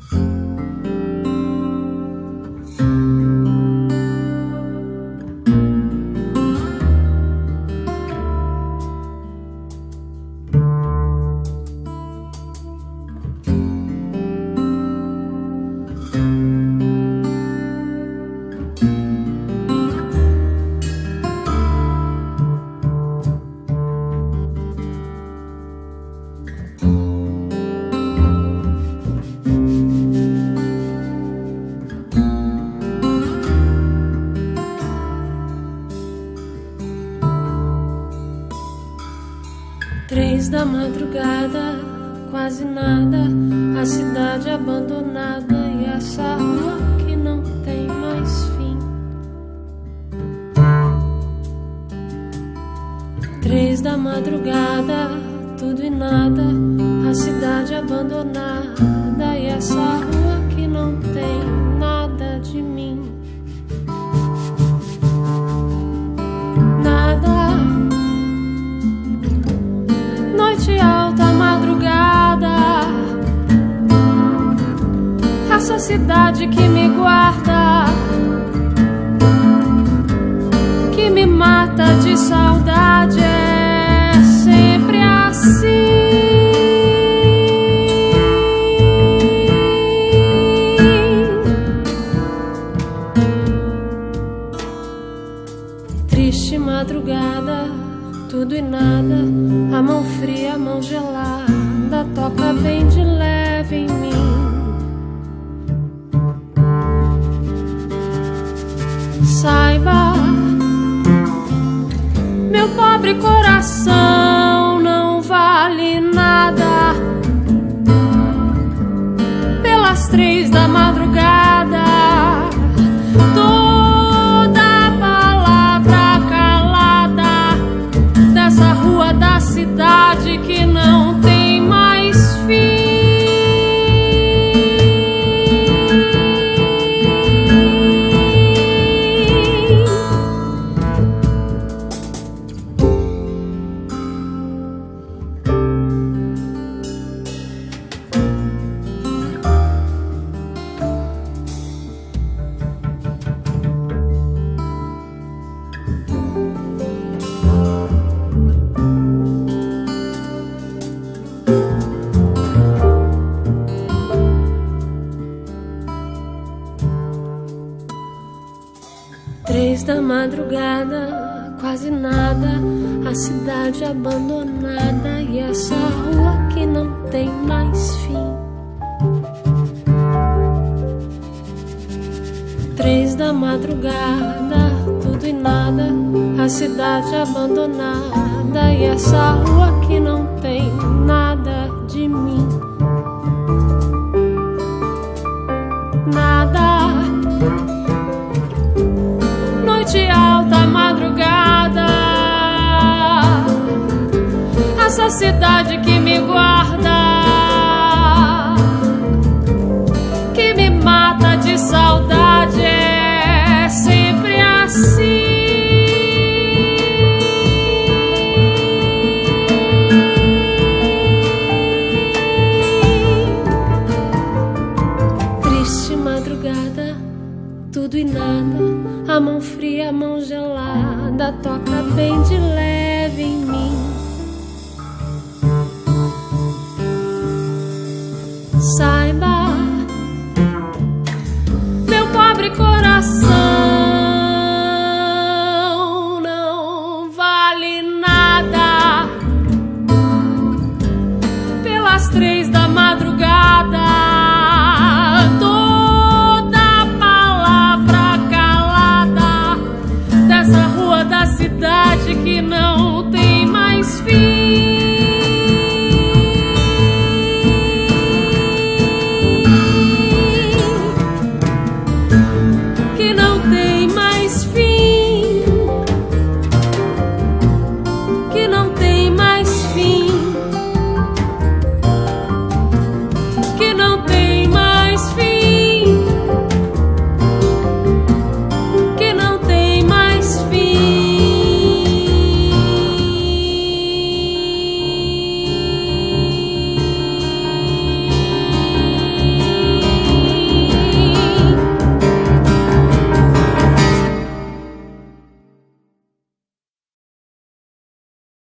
Três da madrugada, quase nada, a cidade abandonada e essa rua que não tem mais fim. 3 da madrugada, tudo e nada, a cidade abandonada e essa rua que não tem nada de mim. Nada. Noite alta, madrugada, essa cidade que me guarda, que me mata de saudade, é sempre assim. Triste madrugada, tudo e nada, a mão fria, a mão gelada, toca bem de leve em mim. Saiba, meu pobre coração não vale nada. Pelas 3 da madrugada, essa rua da cidade que não tem mais fim. Da madrugada, quase nada, a cidade abandonada e essa rua que não tem mais fim. 3 da madrugada, tudo e nada, a cidade abandonada e essa rua que não tem nada de mim. Nada. Noite alta, madrugada, essa cidade que me guarda, que me mata de saudade, é sempre assim. Triste madrugada, tudo e nada, a mão fria, a mão gelada, toca bem de